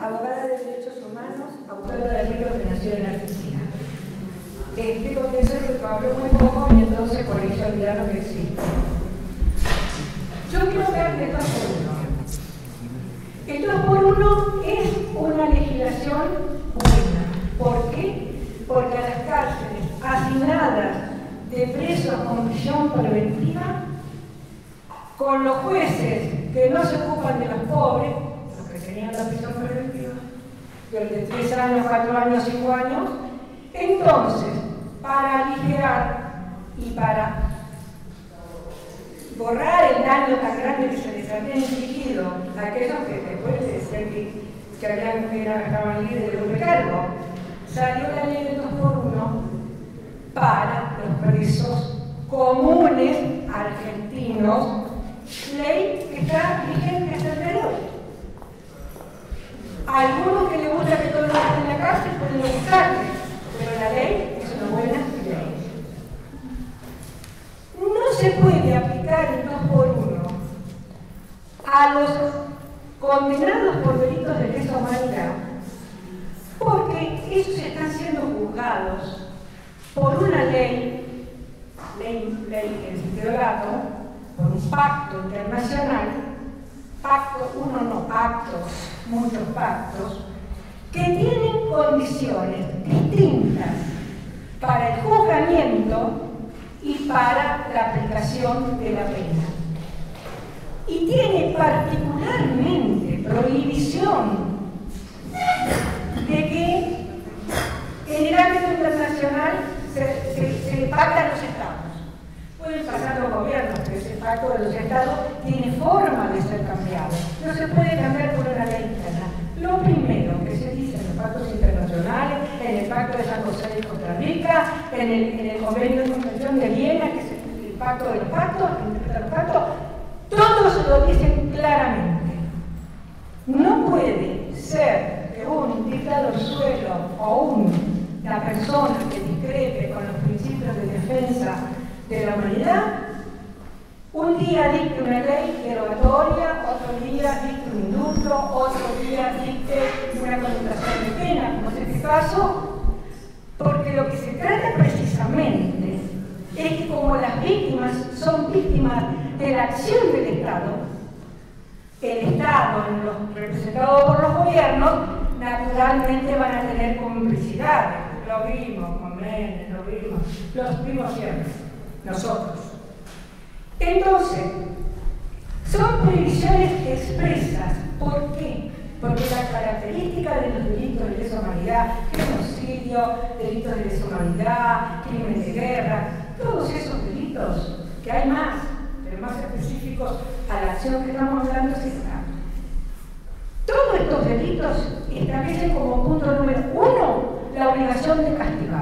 abogada de derechos humanos, autora del libro que nació en Argentina. Confieso que habló muy poco y entonces por eso olvidar lo que existe. Yo quiero hablar de 2x1. El 2x1 es una legislación buena. ¿Por qué? Porque a las cárceles asignadas de presos con prisión preventiva, con los jueces que no se ocupan de los pobres, los que tenían la prisión preventiva, de 3 años, 4 años, 5 años, entonces, para aligerar y para borrar el daño tan grande que se les había infligido a aquellos que después se decían que estaban libres de un recargo, salió la ley del 2x1 para los presos comunes argentinos, ley que está vigente hasta el día de hoy. A algunos que les gusta que todos estén en la cárcel pueden buscarle, pero la ley es una buena ley. No se puede aplicar el 2x1 a los condenados por delitos de lesa humanidad, porque ellos están siendo juzgados por una ley del ciudadano, por un pacto internacional, muchos pactos, que tienen condiciones distintas para el juzgamiento y para la aplicación de la pena. Y tiene particularmente prohibición de que en el ámbito internacional se pactan los estados. Pueden pasar los gobiernos, pero ese pacto de los estados tiene forma de ser cambiado. No se puede cambiar por una ley interna. Lo primero que se dice en los pactos internacionales, en el pacto de San José de Costa Rica, en el convenio de Convención de Viena, que es el pacto de los pactos, todos lo dicen claramente. No puede ser que un dictador suelo o una persona que discrepe con los principios de defensa de la humanidad, un día dicte una ley derogatoria, otro día dicte un indulto, otro día dicte una conmutación de pena, como es este caso, porque lo que se trata precisamente es que como las víctimas son víctimas de la acción del Estado, el Estado, representado por los gobiernos, naturalmente van a tener complicidades. Lo vimos con Menem, los vimos siempre, nosotros. Entonces, son prohibiciones expresas. ¿Por qué? Porque la característica de los delitos de lesa humanidad, genocidio, delitos de lesa humanidad, crímenes de guerra, todos esos delitos, que hay más, pero más específicos a la acción que estamos hablando, es esta. Todos estos delitos establecen como punto número 1 la obligación de castigar.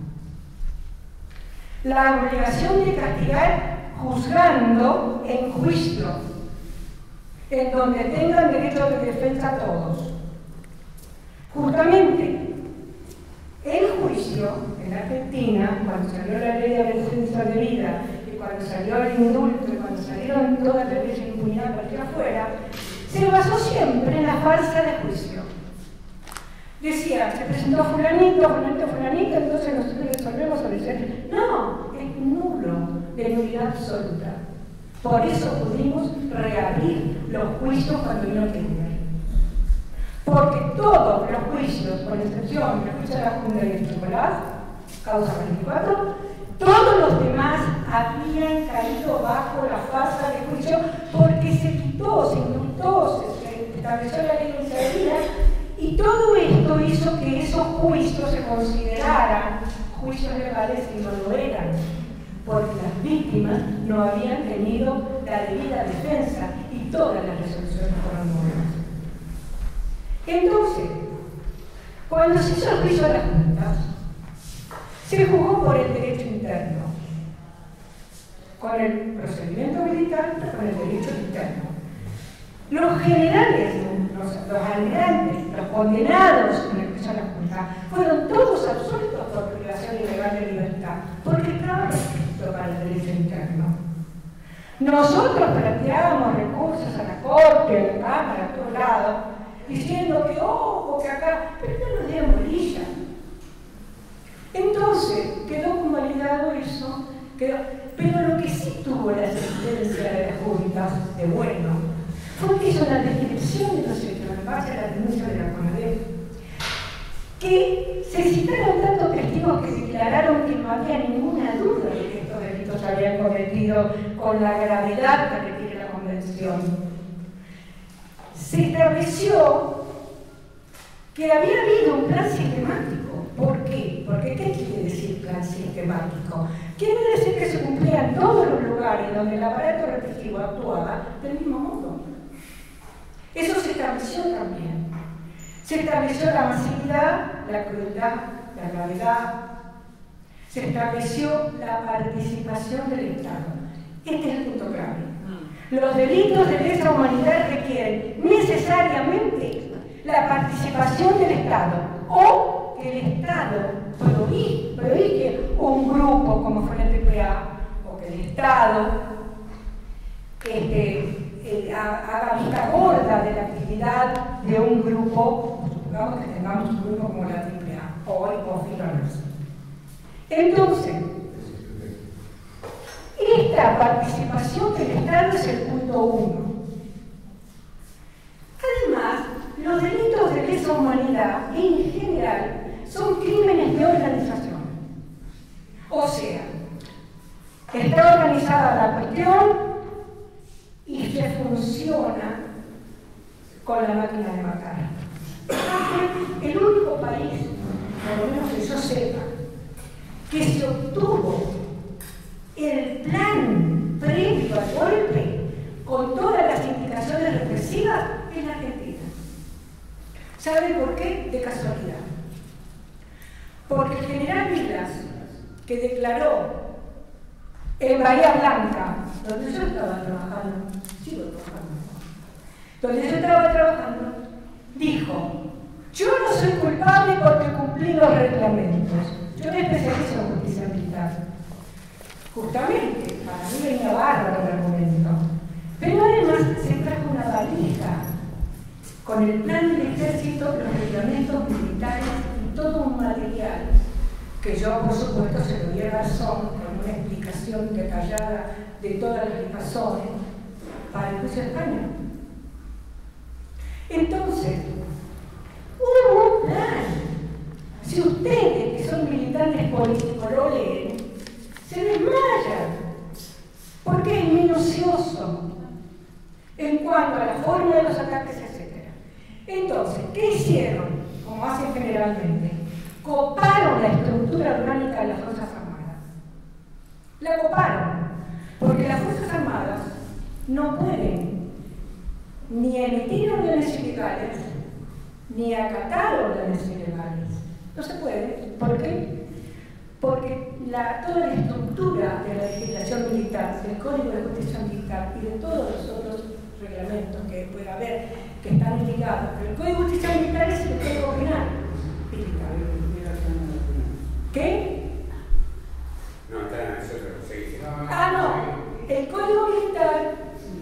La obligación de castigar juzgando en juicio, en donde tengan derecho de defensa todos. Justamente, el juicio en Argentina, cuando salió la ley de defensa de vida, y cuando salió el indulto, y cuando salieron todas las leyes de impunidad para allá afuera, se basó siempre en la farsa de juicio. Decía, se presentó fulanito, entonces nosotros resolvemos sobre ser. No, es nulo, de nulidad absoluta. Por eso pudimos reabrir los juicios cuando vino Kirchner. Porque todos los juicios, con excepción del juicio de la Junta de Chocolate, causa 24, todos los demás habían caído bajo la farsa de juicio porque se quitó, se indultó, se estableció la ley de inseguridad. Y todo esto hizo que esos juicios se consideraran juicios legales y no lo eran, porque las víctimas no habían tenido la debida defensa y todas las resoluciones fueron nulas. Entonces, cuando se hizo el juicio de las juntas, se juzgó por el derecho interno, con el procedimiento militar, pero con el derecho interno. Los generales, los almirantes, los condenados en el juicio de la Junta, fueron todos absueltos por privación ilegal de libertad, porque estaba restricto para el derecho interno. Nosotros planteábamos recursos a la Corte, a la Cámara, a todos lados, diciendo que, de bueno fue que hizo una descripción de los hechos en base a la denuncia de la CONADEP, que se citaron tantos testigos que declararon que no había ninguna duda de que estos delitos se habían cometido con la gravedad que requiere la Convención. Se estableció que había habido un plan sistemático. ¿Por qué? Porque ¿qué quiere decir plan sistemático? Quiere decir que se cumplía en todos los lugares donde el aparato represivo actuaba del mismo modo. Eso se estableció también. Se estableció la masividad, la crueldad, la gravedad. Se estableció la participación del Estado. Este es el punto clave. Los delitos de lesa humanidad requieren necesariamente la participación del Estado o que el Estado prohíbe un grupo como fue el TPA o que el Estado haga vista gorda de la actividad de un grupo, supongamos que tengamos un grupo como la AAA o Filones. Entonces, esta participación del Estado es el punto 1. Además, los delitos de lesa humanidad en general son crímenes de organización. O sea, está organizada la cuestión y se funciona con la máquina de matar. El único país, por lo menos que yo sepa, que se obtuvo el plan previo al golpe con todas las indicaciones represivas es la Argentina. ¿Saben por qué? De casualidad. Porque el general Vilas, que declaró en Bahía Blanca, donde yo estaba trabajando, dijo: yo no soy culpable porque cumplí los reglamentos. Yo me especializo en justicia militar. Justamente, para mí venía bárbaro el argumento. Pero además se trajo una valija con el plan del ejército, los reglamentos militares y todo un material que yo, por supuesto, se lo di a Garzón con una explicación detallada de todas las razones para el juicio de España. Entonces, hubo un plan. Si ustedes, que son militantes políticos, lo leen, se desmayan, porque es minucioso en cuanto a la forma de los ataques, etc. Entonces, ¿qué hicieron? Como hacen generalmente, coparon la estructura orgánica de las Fuerzas Armadas. La coparon, porque las Fuerzas Armadas no pueden ni emitir órdenes ilegales, ni acatar órdenes ilegales. No se puede. ¿Por qué? Porque toda la estructura de la legislación militar, del Código de Justicia Militar y de todos los otros reglamentos que pueda haber que están ligados, pero el Código de Justicia Militar es el Código Penal militar. ¿Qué? No, está eso es seguir. No. El Código Militar.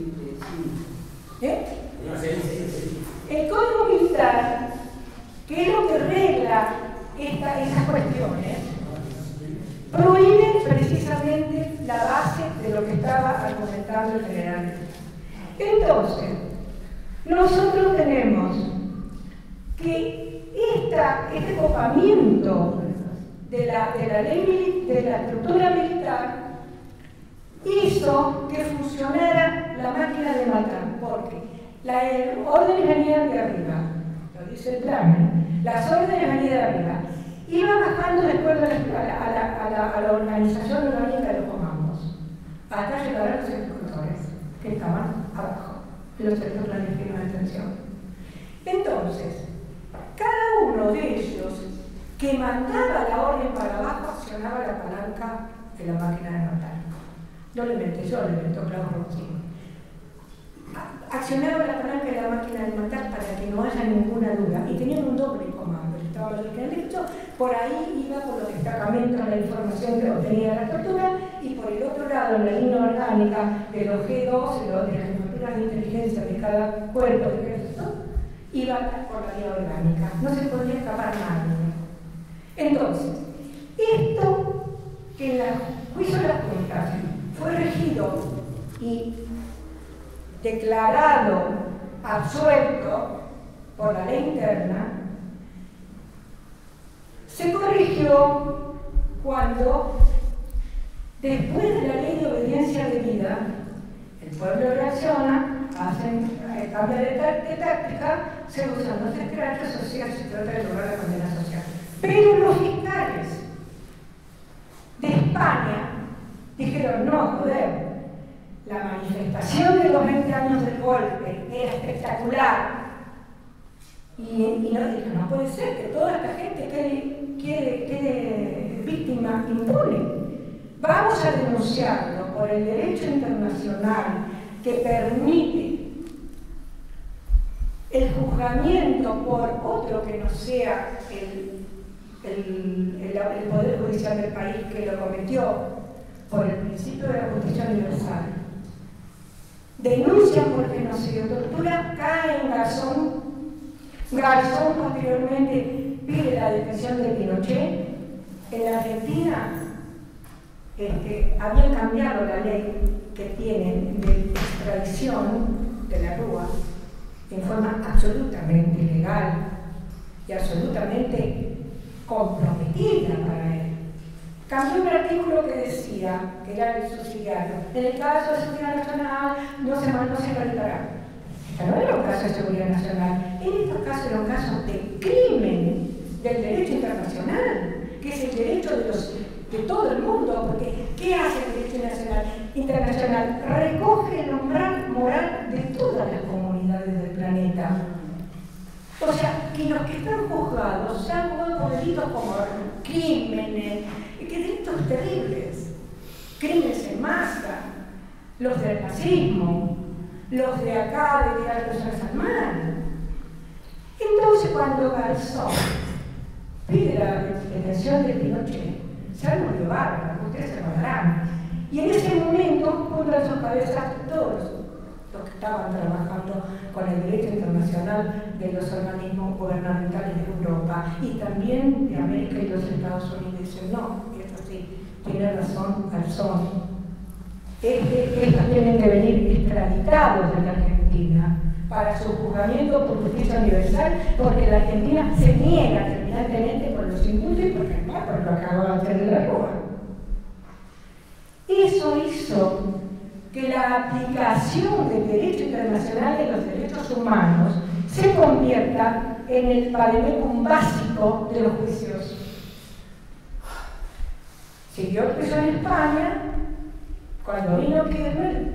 El Código Militar, que es lo que regla esas cuestiones, prohíbe precisamente la base de lo que estaba argumentando el general. Entonces, nosotros tenemos que este copamiento de la ley, de la estructura militar, hizo que funcionara la máquina de matar, porque las órdenes venían de arriba, lo dice el plan, las órdenes venían de arriba, iban bajando de acuerdo a la organización orgánica de los comandos, hasta llegar a los ejecutores, que estaban abajo, los ejecutores de firma de detención. Entonces, cada uno de ellos que mandaba la orden para abajo accionaba la palanca de la máquina de matar. No le inventé yo, le inventó Claudio Roncino. Accionaba la palanca de la máquina de matar para que no haya ninguna duda. Y tenían un doble comando. Estaba lo que han dicho, por ahí iba por los destacamentos la información que obtenía la tortura, y por el otro lado, en la línea orgánica de los G2, de las estructuras de inteligencia de cada cuerpo de ejército, iba por la vía orgánica. No se podía escapar nadie. Entonces, esto que en el juicio de las juntas fue regido y declarado absuelto por la ley interna, se corrigió cuando, después de la ley de obediencia debida, el pueblo reacciona, cambia de táctica, se usan los escraches, o sea, se trata de lograr la condena social. Pero los fiscales de España dijeron, no, joder, la manifestación de los 20 años del golpe era espectacular. Y no puede ser que toda esta gente quede víctima impune. Vamos a denunciarlo por el derecho internacional que permite el juzgamiento por otro que no sea el Poder Judicial del país que lo cometió por el principio de la justicia universal. Denuncian por genocidio, tortura, cae en Garzón. Garzón posteriormente pide la detención de Pinochet. En la Argentina habían cambiado la ley que tienen de extradición de la Rúa en forma absolutamente ilegal y absolutamente comprometida para él. Cambió un artículo que decía, que era el subsidiario, en el caso de seguridad nacional no se realizará. Pero no era un caso de seguridad nacional, en estos casos eran casos de crimen del derecho internacional, que es el derecho de todo el mundo, porque ¿qué hace el derecho internacional? Recoge el umbral moral de todas las comunidades del planeta. O sea, que los que están juzgados se han juzgado por delitos como crímenes, que delitos terribles, crímenes en masa, los del nazismo, los de acá, de tirar personas al mar. Entonces, cuando Garzón pide la detención de Pinochet, se arma de barba, ustedes se acordarán. Y en ese momento pondrán sus cabezas todos los que estaban trabajando con el derecho internacional de los organismos gubernamentales de Europa y también de América y los Estados Unidos. Dicen, no, esto sí, tiene razón Garzón. Estos tienen que venir extraditados de la Argentina para su juzgamiento por justicia universal, porque la Argentina se niega terminantemente por los indultos y porque lo acaba de hacer de la Rúa. Eso hizo que la aplicación del derecho internacional de los derechos humanos se convierta en el vademecum básico de los juicios. Siguió el juicio en España. Cuando vino Kirchner,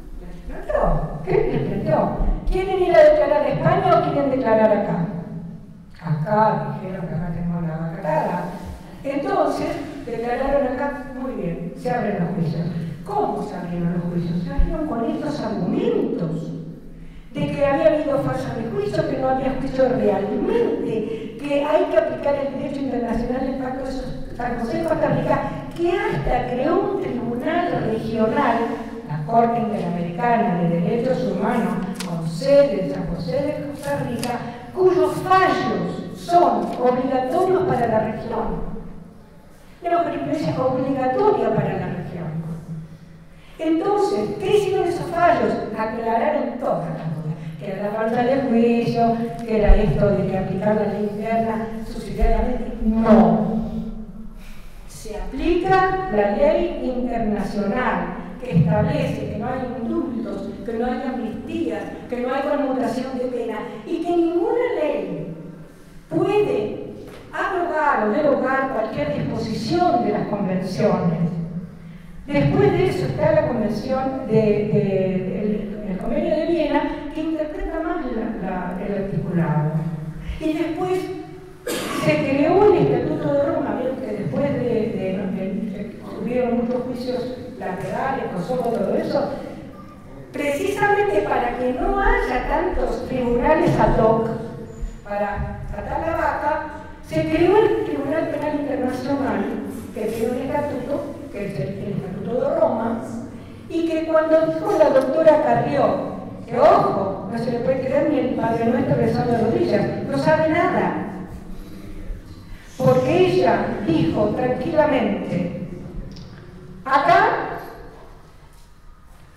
les planteó, ¿quieren ir a declarar a España o quieren declarar acá? Acá, dijeron que acá tenemos la vacatada. Entonces, declararon acá, muy bien, se abren los juicios. ¿Cómo se abrieron los juicios? Se abrieron con estos argumentos de que había habido falsa de juicio, que no había juicio realmente, que hay que aplicar el derecho internacional del Pacto de San José de Costa Rica, que hasta creó un tribunal regional, la Corte Interamericana de Derechos Humanos, con sede en San José de Costa Rica, cuyos fallos son obligatorios para la región. De una jurisprudencia obligatoria para la región. Entonces, ¿qué hicieron esos fallos? Aclararon todas las dudas. Que era la falta de juicio, que era esto de que aplicar la ley interna subsidiariamente. No. Se aplica la ley internacional que establece que no hay indultos, que no hay amnistías, que no hay conmutación de pena y que ninguna ley puede abrogar o derogar cualquier disposición de las convenciones. Después de eso está la convención el convenio de Viena, que interpreta más el articulado. Y después se creó el Estatuto de Roma, vieron que después hubieron muchos juicios laterales, Kosovo, todo eso, precisamente para que no haya tantos tribunales ad hoc para tratar la vaca, se creó el Tribunal Penal Internacional, que tiene un estatuto, que es el Estatuto de Roma, y que cuando dijo la doctora Carrió, que ojo, no se le puede creer ni el Padre Nuestro rezando de rodillas, no sabe nada, porque ella dijo tranquilamente, acá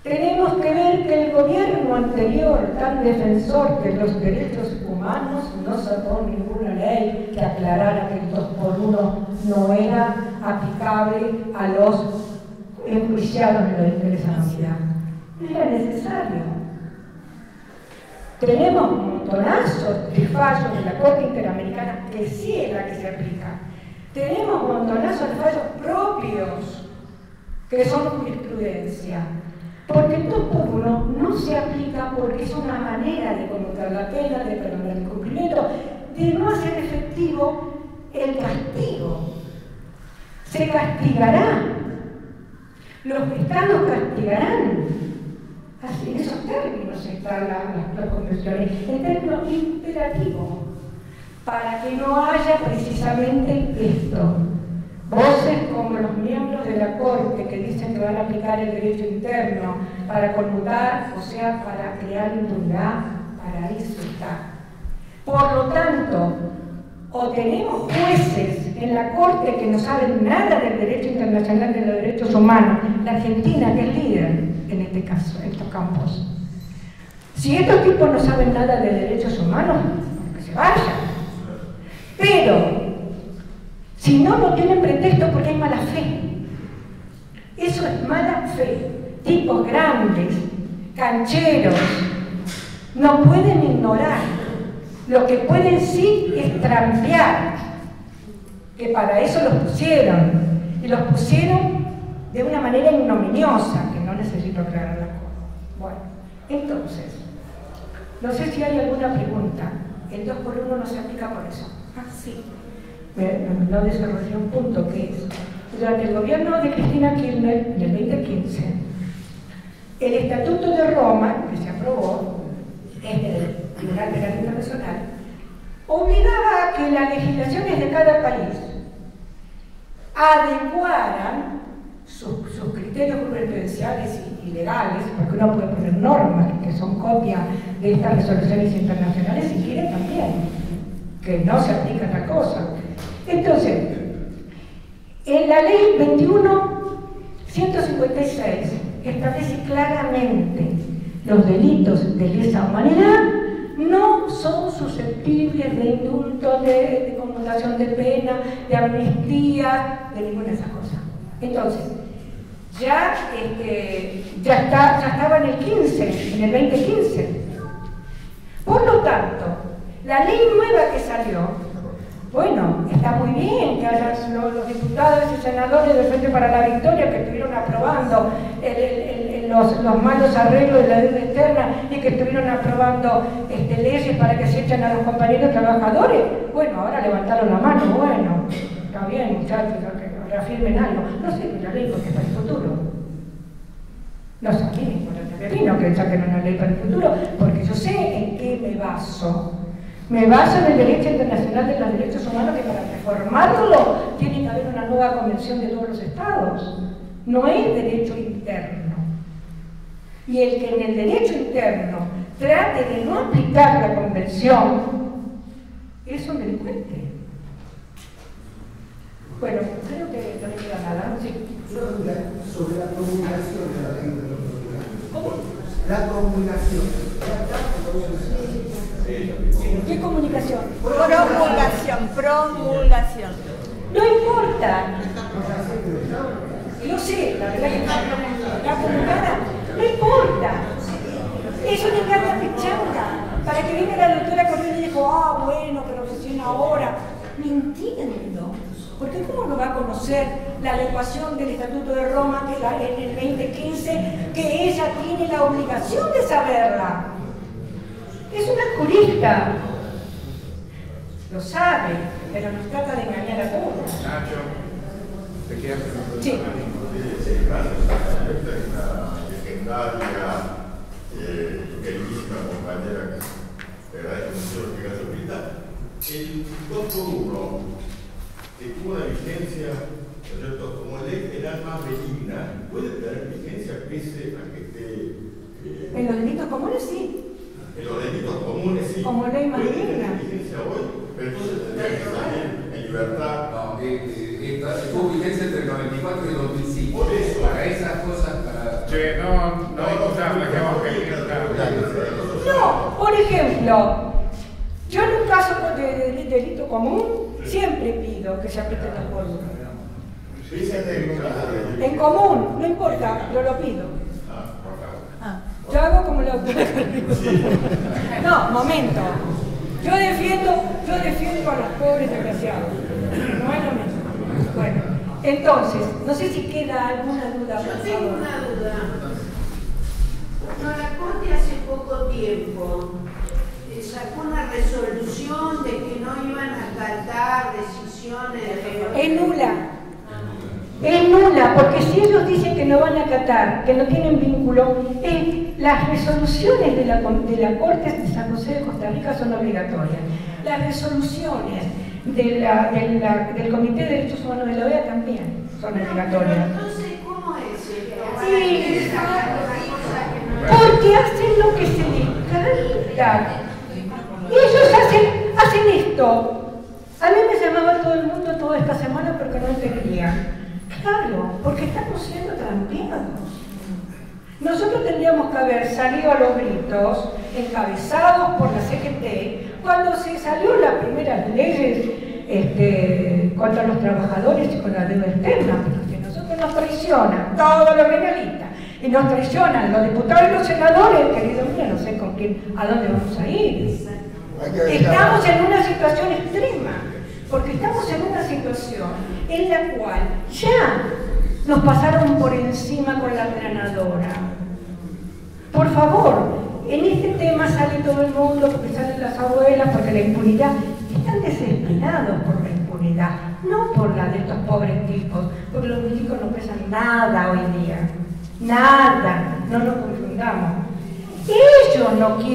Tenemos que ver que el gobierno anterior, tan defensor de los derechos humanos, no sacó ninguna ley que aclarara que el 2x1 no era aplicable a los enjuiciados en la interesabilidad. No era necesario. Tenemos montonazos de fallos de la Corte Interamericana que sí es la que se aplica. Tenemos montonazos de fallos propios que son jurisprudencia. Porque el 2x1 no se aplica porque es una manera de conmutar la pena, de perdonar el cumplimiento, de no hacer efectivo el castigo. Se castigará. Los estados castigarán. Así, en esos términos están las convenciones, en términos imperativos, para que no haya precisamente esto. Voces como los miembros de la Corte que dicen que van a aplicar el derecho interno para conmutar, o sea, para crear impunidad, para eso está. Por lo tanto, o tenemos jueces en la Corte que no saben nada del derecho internacional de los derechos humanos, la Argentina que es líder en este caso, en estos campos. Si estos tipos no saben nada de derechos humanos, que se vayan. Pero si no, no tienen pretexto porque hay mala fe. Eso es mala fe. Tipos grandes, cancheros, no pueden ignorar. Lo que pueden sí es trampear, que para eso los pusieron. Y los pusieron de una manera ignominiosa, que no necesito aclarar la cosa. Bueno, entonces, no sé si hay alguna pregunta. El 2x1 no se aplica por eso. Ah, sí. No desarrollé un punto que es, durante el gobierno de Cristina Kirchner, en el 2015, el Estatuto de Roma, que se aprobó en el Tribunal Penal Internacional, obligaba a que las legislaciones de cada país adecuaran sus criterios jurisprudenciales y legales, porque uno puede poner normas que son copias de estas resoluciones internacionales si quiere también, que no se aplica tal cosa. Entonces, en la ley 21.156 establece claramente los delitos de lesa humanidad no son susceptibles de indulto, de conmutación de pena, de amnistía, de ninguna de esas cosas. Entonces, ya estaba en el 15, en el 2015. Por lo tanto, la ley nueva que salió, bueno, está muy bien que haya los diputados y senadores del Frente para la Victoria que estuvieron aprobando los malos arreglos de la deuda externa y que estuvieron aprobando leyes para que se echen a los compañeros trabajadores. Bueno, ahora levantaron la mano, bueno, está bien muchachos, que reafirmen algo. No sé la ley porque es para el futuro. No sé, a mí me importa el pepino que saquen una ley para el futuro, porque yo sé en qué me baso. Me baso en el derecho internacional de los derechos humanos, que para reformarlo tiene que haber una nueva convención de todos los estados. No es derecho interno. Y el que en el derecho interno trate de no aplicar la convención es un delincuente. Bueno, creo que no me queda nada. Sí. Sobre la promulgación de la ley de los tribunales. ¿Cómo? La promulgación. ¿Qué comunicación? Promulgación. No importa. Yo sé, la verdad que la promulgada no importa. Es una engaña pichanga. Para que venga la doctora Correa y dijo, bueno, pero recién ahora. Mintiendo. Porque ¿cómo no va a conocer la adecuación del Estatuto de Roma que en el 2015, que ella tiene la obligación de saberla? Es una jurista. Lo sabe, pero nos trata de engañar a todos. Nacho, ¿te quedas con nosotros? Sí. Esta es una legendaria, queridísima compañera que agradezco mucho que hace ahorita. El 2x1 que tuvo una vigencia, ¿no es cierto?, como ley penal más benigna, puede tener vigencia pese a que esté. En los delitos comunes sí. En los delitos comunes sí. Como ley más puede benigna. tener vigencia hoy, pero entonces tendría que salir en libertad. No, tuvo vigencia entre el 94 y el 2005. Por eso. Para esas cosas, para... No, delito común, siempre pido que se aprieten los polvos. En común, no importa, yo lo pido. Yo hago como la autora. No, momento. Yo defiendo a los pobres desgraciados. No es lo mismo. Bueno, entonces, no sé si queda alguna duda. Yo tengo una duda. No, la Corte hace poco tiempo sacó una resolución de que no iban a acatar decisiones de... Es nula. Es nula, porque si ellos dicen que no van a acatar, que no tienen vínculo, las resoluciones de la Corte de San José de Costa Rica son obligatorias. Las resoluciones del Comité de Derechos Humanos de la OEA también son obligatorias. Entonces, ¿cómo es? Sí, porque hacen lo que se les canta. Ellos hacen esto. A mí me llamaba todo el mundo toda esta semana porque no entendía. Claro, porque estamos siendo trampeados. Nosotros tendríamos que haber salido a los gritos, encabezados por la CGT, cuando se salió las primeras leyes contra los trabajadores y con la deuda externa, pero si nosotros nos traicionan todos los legalistas y nos traicionan los diputados y los senadores, querido mío, no sé con quién, a dónde vamos a ir. Estamos en una situación extrema, porque estamos en una situación en la cual ya nos pasaron por encima con la aplanadora. Por favor, en este tema sale todo el mundo, porque salen las abuelas, porque la impunidad, están desesperados por la impunidad, no por la de estos pobres tipos, porque los milicos no pesan nada hoy día, nada, no nos confundamos. Ellos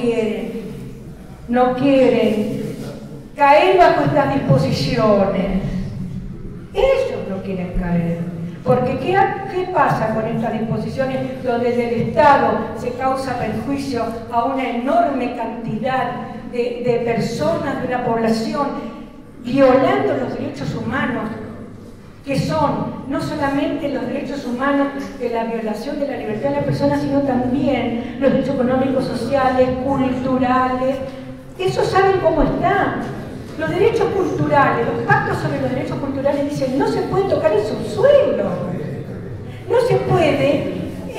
no quieren caer bajo estas disposiciones. Ellos no quieren caer. Porque ¿qué pasa con estas disposiciones donde desde el Estado se causa perjuicio a una enorme cantidad de personas de la población, violando los derechos humanos, que son no solamente los derechos humanos de la violación de la libertad de la persona, sino también los derechos económicos, sociales, culturales? Eso saben cómo están. Los derechos culturales, los pactos sobre los derechos culturales dicen no se puede tocar el subsuelo, no se puede,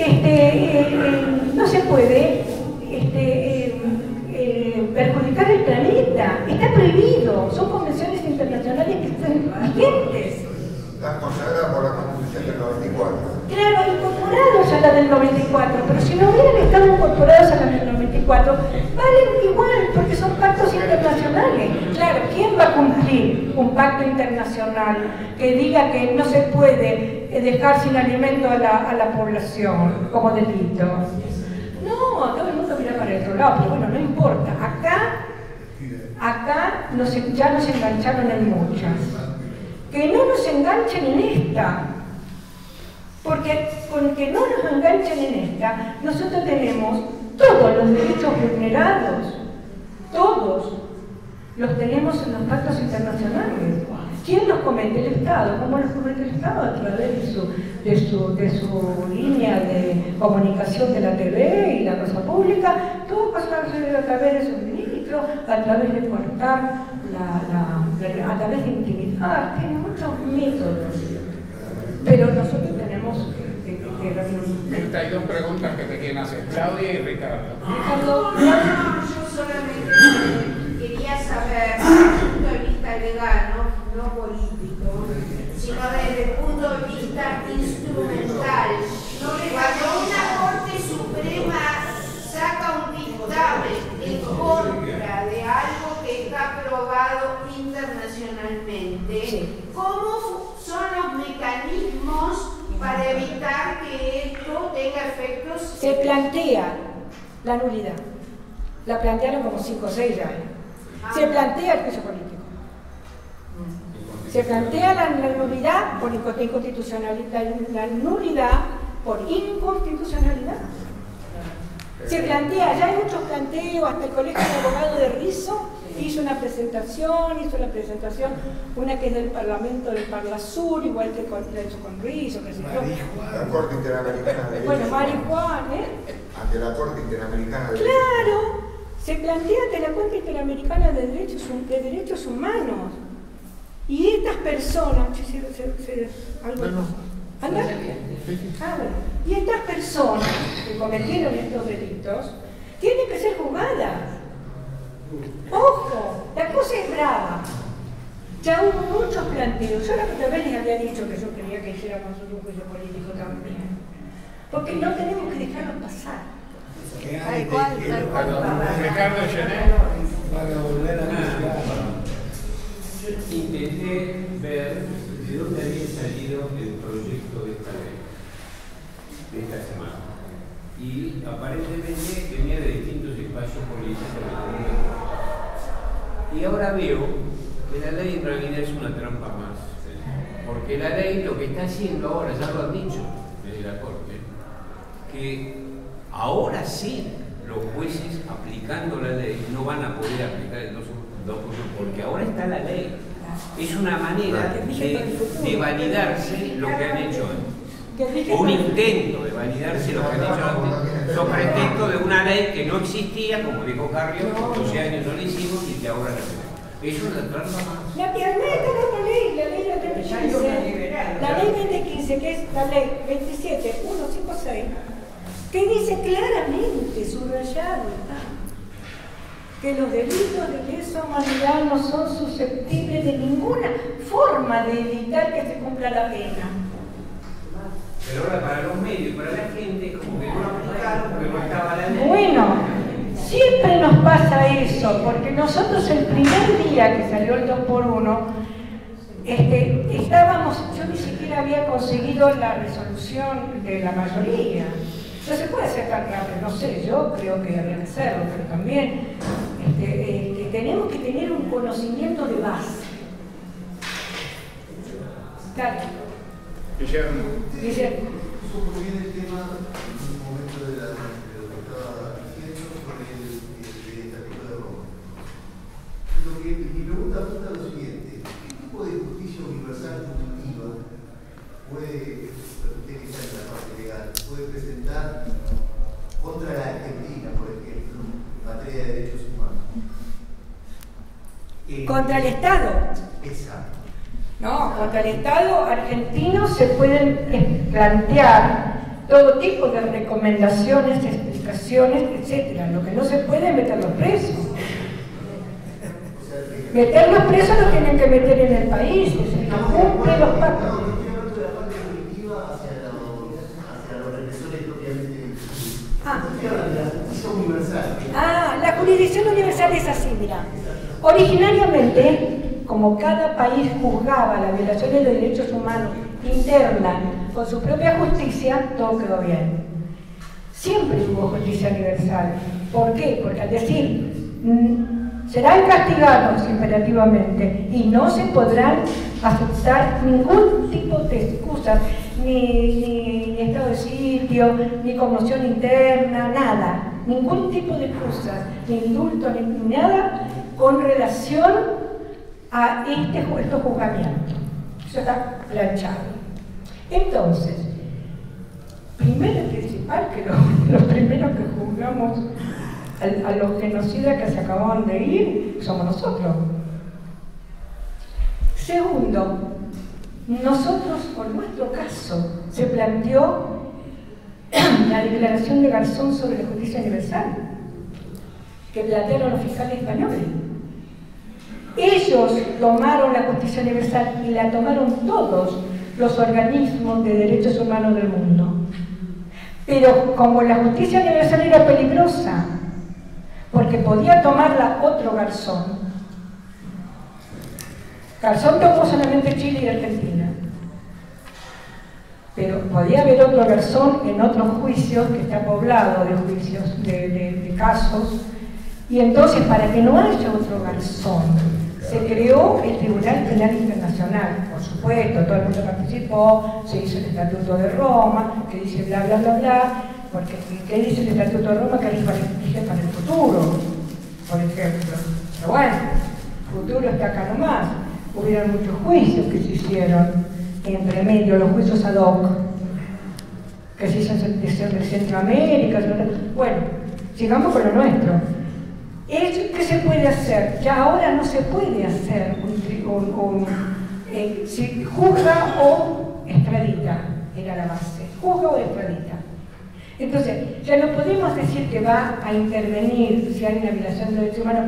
perjudicar el planeta, está prohibido, son convenciones internacionales que están vigentes. Está consagrada por la Constitución del 94. Claro, incorporados a la del 94, pero si no hubieran estado incorporados a la del 94, valen igual, porque son pactos internacionales. Claro, ¿quién va a cumplir un pacto internacional que diga que no se puede dejar sin alimento a la población como delito? No, todo el mundo mira para el otro lado, pero bueno, no importa. Acá ya nos engancharon en muchas. Que no nos enganchen en esta, porque con que no nos enganchen en esta, nosotros tenemos todos los derechos vulnerados, todos los tenemos en los pactos internacionales. ¿Quién los comete? El Estado. ¿Cómo los comete el Estado? A través de su línea de comunicación de la TV y la cosa pública, todo pasa a través de suministro, a través de cortar, a través de intimidar, tiene muchos métodos. Pero nosotros tenemos Hay dos preguntas que te quieren hacer, Claudia y Ricardo. No, yo solamente quería saber, desde el punto de vista legal, no político, sino desde el punto de vista instrumental. Cuando una Corte Suprema saca un dictamen en contra de algo que está aprobado internacionalmente, ¿cómo son los mecanismos para evitar que esto tenga efectos? Se plantea la nulidad. La plantearon como 5 o 6 ya. Se plantea el juicio político. Se plantea la nulidad por inconstitucionalidad, la nulidad por inconstitucionalidad. Se plantea, ya hay muchos planteos, hasta el Colegio de Abogados de Rizo hizo la presentación, una que es del Parlamento del Parlasur, igual que la hizo con Rizo, que se La Corte Interamericana de Bueno, Mari Juan, ante la Corte Interamericana de Claro, se plantea ante la Corte Interamericana de Derechos Humanos. Y estas personas, y estas personas que cometieron estos delitos tienen que ser juzgadas. Ojo, la cosa es brava. Ya hubo muchos planteos. Yo la otra vez les había dicho que yo quería que hiciéramos un juicio político también. Porque no tenemos que dejarlo pasar. Ricardo Chenet. Para volver a mezclar. Yo intenté ver de dónde había salido el proyecto de esta ley, de esta semana. Y aparentemente venía de distintos espacios políticos. Y ahora veo que la ley en realidad es una trampa más. Porque la ley lo que está haciendo ahora, ya lo han dicho desde la Corte, que ahora sí los jueces aplicando la ley no van a poder aplicar el 2%, porque ahora está la ley. Es una manera de validarse lo que han hecho antes. O un intento de validarse lo que han hecho antes, sobre pretexto de una ley que no existía, como dijo Carrió, por 12 años no la hicimos y que ahora la tenemos. Es una trampa más. La ley 2015, que es la ley 27156, que dice claramente, subrayado, que los delitos de lesa humanidad no son susceptibles de ninguna forma de evitar que se cumpla la pena. Pero ahora para los medios, para la gente, como que no lo aplicaron porque no estaba la ley. Bueno, siempre nos pasa eso, porque nosotros el primer día que salió el 2x1, estábamos, yo ni siquiera había conseguido la resolución de la mayoría. No se puede hacer tan rápido, no sé, yo creo que habría que hacerlo, pero también tenemos que tener un conocimiento de base. Claro. Guillermo. Supo bien el tema en un momento de lo que estaba diciendo sobre el Estatuto de Roma. Mi pregunta apunta a lo siguiente: ¿qué tipo de justicia universal punitiva puede, usted que está en la parte legal, puede presentar contra la Argentina, por ejemplo, en materia de derechos humanos? ¿Contra el Estado? Exacto. No, contra el Estado argentino se pueden plantear todo tipo de recomendaciones, explicaciones, etc. Lo que no se puede es meterlos presos. Meterlos presos lo tienen que meter en el país, es decir, no cumple los pactos. No, estoy hablando de la parte punitiva hacia los represores propiamente. Estoy hablando de la justicia universal. La jurisdicción universal es así, mira. Originariamente, como cada país juzgaba las violaciones de derechos humanos interna con su propia justicia, todo quedó bien. Siempre hubo justicia universal. ¿Por qué? Porque al decir serán castigados imperativamente y no se podrán aceptar ningún tipo de excusas, ni estado de sitio, ni conmoción interna, nada. Ningún tipo de excusas, ni indulto, ni nada con relación a estos juzgamientos. Eso está planchado. Entonces, primero y principal, que los primeros que juzgamos a los genocidas que se acababan de ir somos nosotros. Segundo, nosotros, por nuestro caso, se planteó la declaración de Garzón sobre la justicia universal, que plantearon los fiscales españoles. Ellos tomaron la justicia universal y la tomaron todos los organismos de derechos humanos del mundo. Pero como la justicia universal era peligrosa, porque podía tomarla otro Garzón. Garzón tomó solamente Chile y Argentina. Pero podía haber otro Garzón en otros juicios, que está poblado de juicios, de casos. Y entonces, para que no haya otro Garzón, se creó el Tribunal Penal Internacional. Por supuesto, todo el mundo participó, se hizo el Estatuto de Roma, que dice bla, bla, bla, bla, porque ¿qué dice el Estatuto de Roma? Que dice para el futuro, por ejemplo. Pero bueno, el futuro está acá nomás. Hubieron muchos juicios que se hicieron entre medio, los juicios ad hoc, que se hizo en Centroamérica. Bueno, sigamos con lo nuestro. ¿Qué se puede hacer? Ya ahora no se puede hacer si juzga o extradita, era la base, juzga o extradita. Entonces, ya no podemos decir que va a intervenir si hay una violación de derechos humanos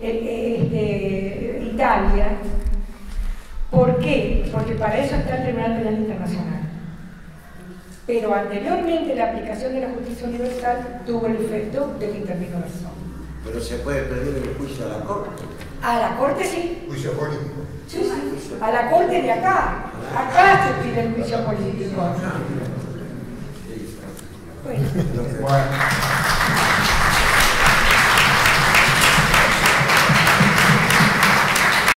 Italia. ¿Por qué? Porque para eso está el Tribunal Penal Internacional. Pero anteriormente la aplicación de la justicia universal tuvo el efecto de que intervino razón. Pero se puede pedir el juicio a la Corte. A la Corte sí. Juicio político. Sí, sí. A la Corte de acá. Acá se pide el juicio político. Bueno.